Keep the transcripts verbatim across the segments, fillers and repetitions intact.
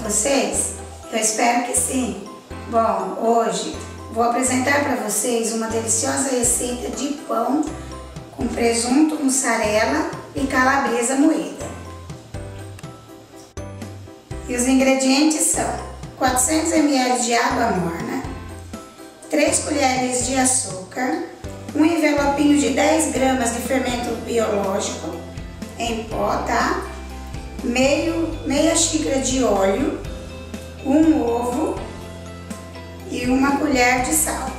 vocês? Eu espero que sim. Bom, hoje vou apresentar para vocês uma deliciosa receita de pão com presunto, mussarela e calabresa moída. E os ingredientes são quatrocentos mililitros de água morna, três colheres de açúcar, um envelopinho de dez gramas de fermento biológico em pó, tá? Meio, meia xícara de óleo, um ovo e uma colher de sal.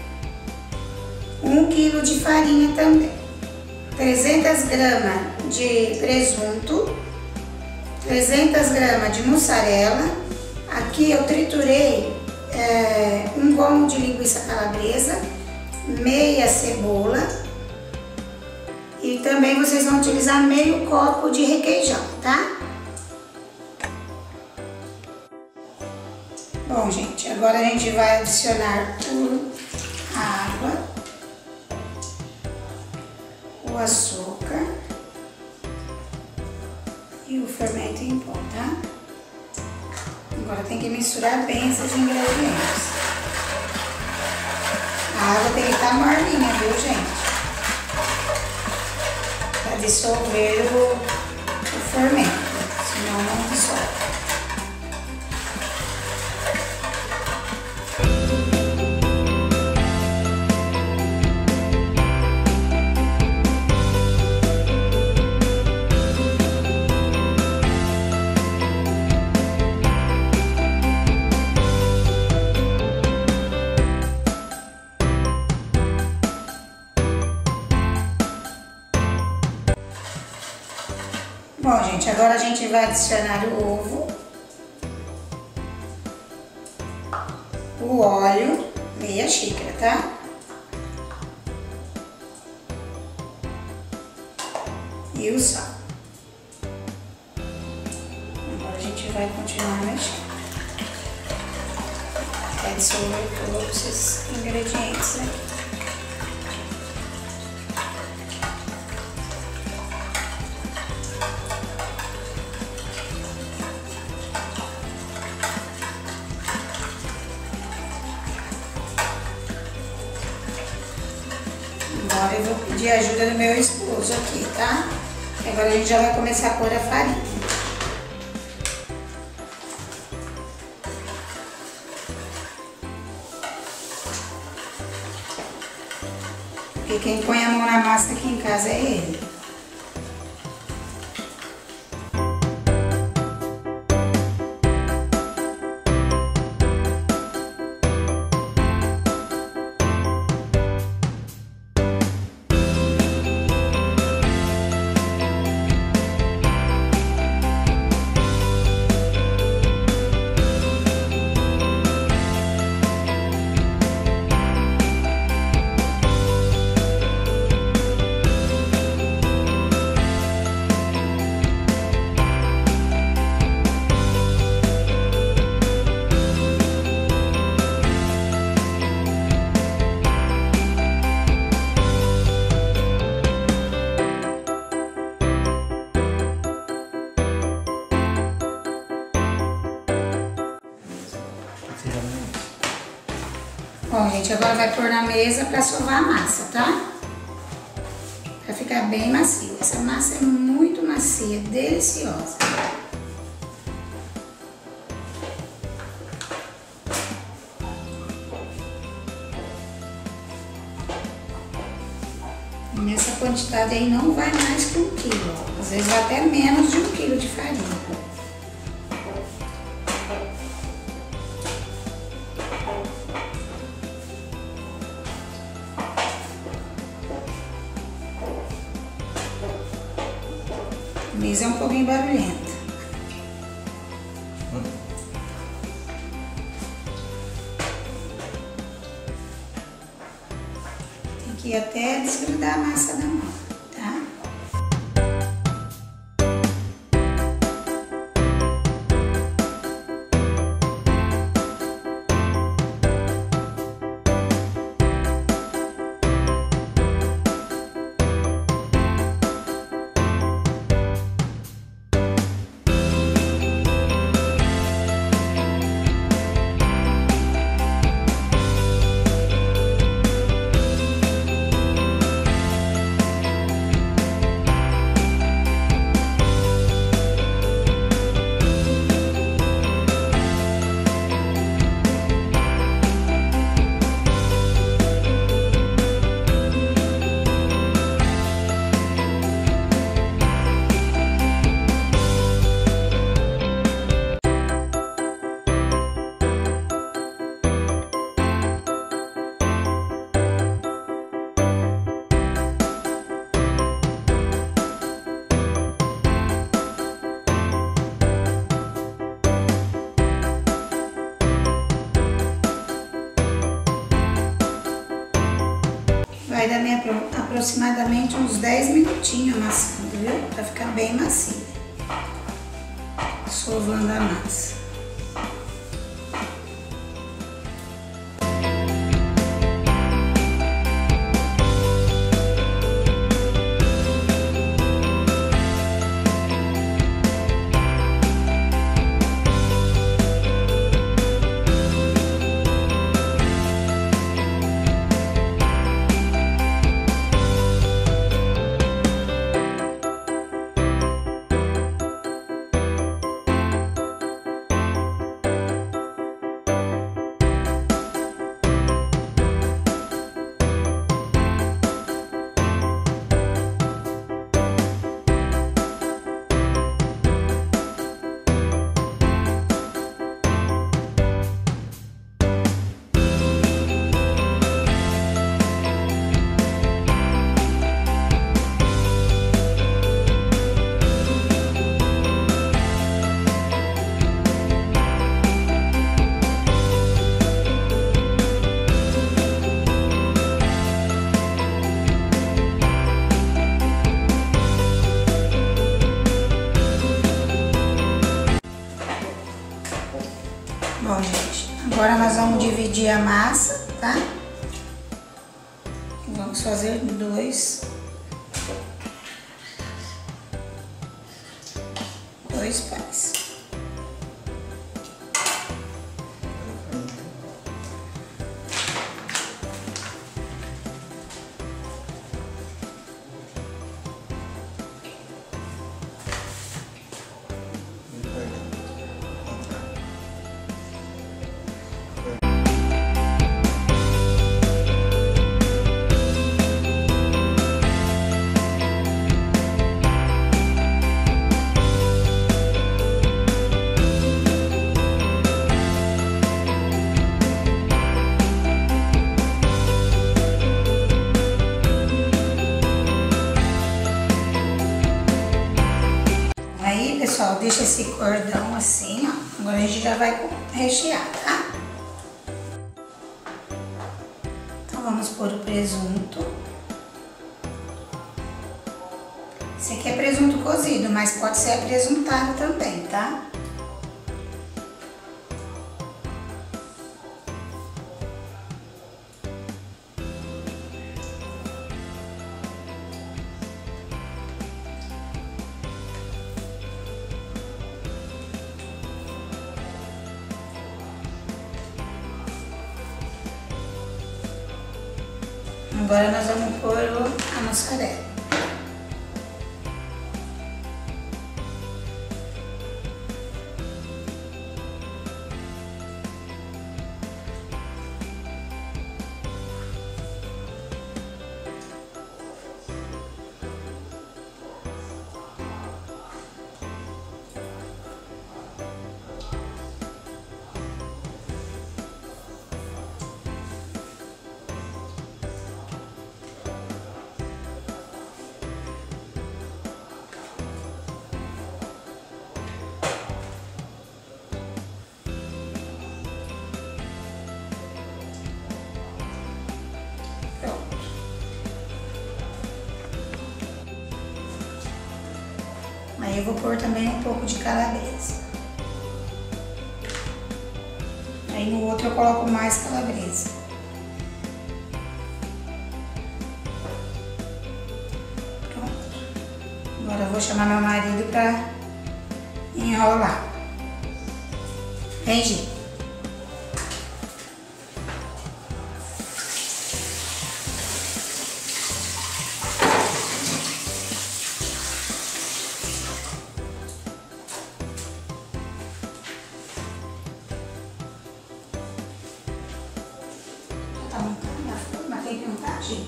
um quilo de farinha também. trezentas gramas de presunto, trezentas gramas de mussarela. Aqui eu triturei é, um gomo de linguiça calabresa, meia cebola e também vocês vão utilizar meio copo de requeijão, tá? Bom, gente, agora a gente vai adicionar a água, o açúcar e o fermento em pó, tá? Agora tem que misturar bem esses ingredientes. A água tem que estar morninha, viu, gente? Para dissolver o, o fermento, senão não dissolve. Bom, gente, agora a gente vai adicionar o ovo, o óleo, meia xícara, tá? E o sal. Agora a gente vai continuar mexendo até dissolver todos esses ingredientes aqui. Agora eu vou pedir a ajuda do meu esposo aqui, tá? Agora a gente já vai começar a pôr a farinha. Porque quem põe a mão na massa aqui em casa é ele. Bom, gente, agora vai pôr na mesa para sovar a massa, tá? Para ficar bem macio. Essa massa é muito macia, deliciosa. E nessa quantidade aí não vai mais que um quilo. Às vezes vai até menos de um quilo de farinha. A mesa é um pouquinho barulhenta. Hum. Tem que ir até desgrudar a massa da mão, tá? Vai dar minha, aproximadamente uns dez minutinhos amassando, viu? Pra ficar bem macia. Sovando a massa. Bom, gente, agora nós vamos dividir a massa, tá? Vamos fazer dois, dois pães. Aí, pessoal, deixa esse cordão assim, ó. Agora a gente já vai rechear, tá? Então vamos pôr o presunto. Esse aqui é presunto cozido, mas pode ser apresuntado também, tá? Agora nós vamos pôr a mussarela. Aí eu vou pôr também um pouco de calabresa. Aí no outro eu coloco mais calabresa. Pronto. Agora eu vou chamar meu marido pra enrolar. Vem, Gi. Tá montando a forma, tem que montar, Gi?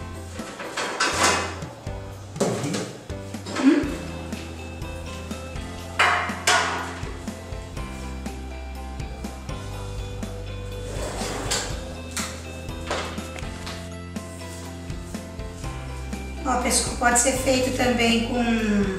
Hum? Ó, pessoal, pode ser feito também com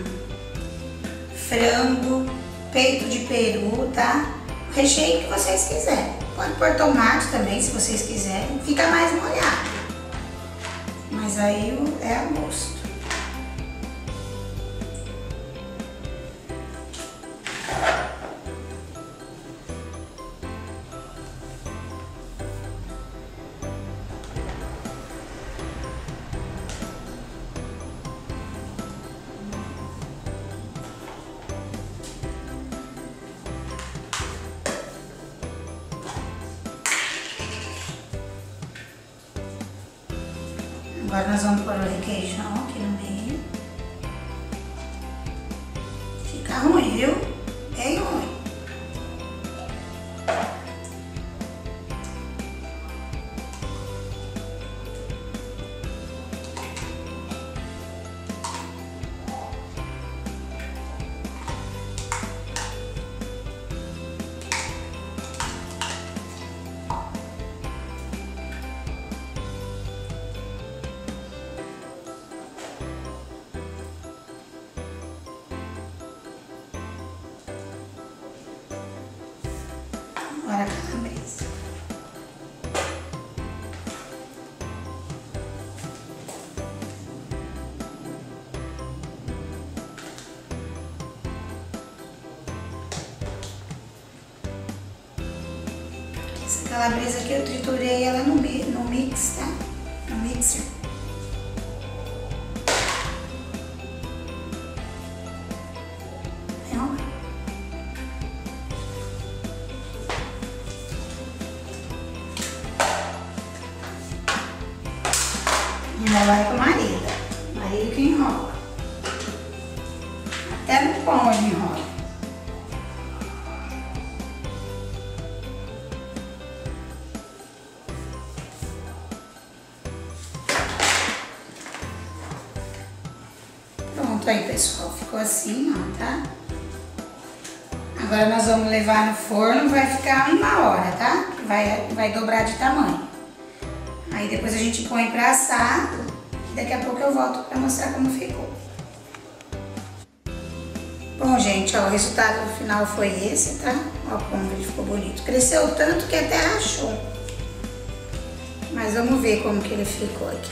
frango, peito de peru, tá? O recheio que vocês quiserem. Pode pôr tomate também, se vocês quiserem. Fica mais molhado. mas aí é a gosto. Agora nós vamos pôr o requeijão aqui no meio. Fica ruim, viu? Bem ruim. Agora a calabresa. Essa calabresa aqui eu triturei ela no, no mix, tá? No mixer. Enrolar com o marido. O marido que enrola. Até no pão ele enrola. Pronto aí, pessoal. Ficou assim, ó, tá? Agora nós vamos levar no forno, vai ficar uma hora, tá? Vai, vai dobrar de tamanho. Aí depois a gente põe pra assar e daqui a pouco eu volto pra mostrar como ficou. Bom, gente, ó, o resultado final foi esse, tá? Ó como ele ficou bonito. Cresceu tanto que até rachou. Mas vamos ver como que ele ficou aqui.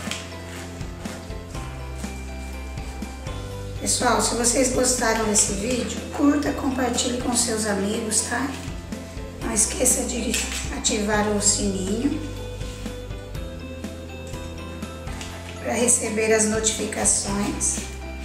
Pessoal, se vocês gostaram desse vídeo, curta, compartilhe com seus amigos, tá? Não esqueça de ativar o sininho para receber as notificações.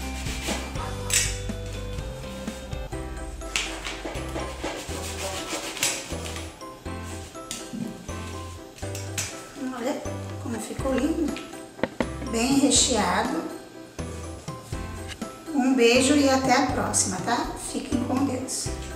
Olha como ficou lindo, bem recheado. Um beijo e até a próxima, tá? Fiquem com Deus.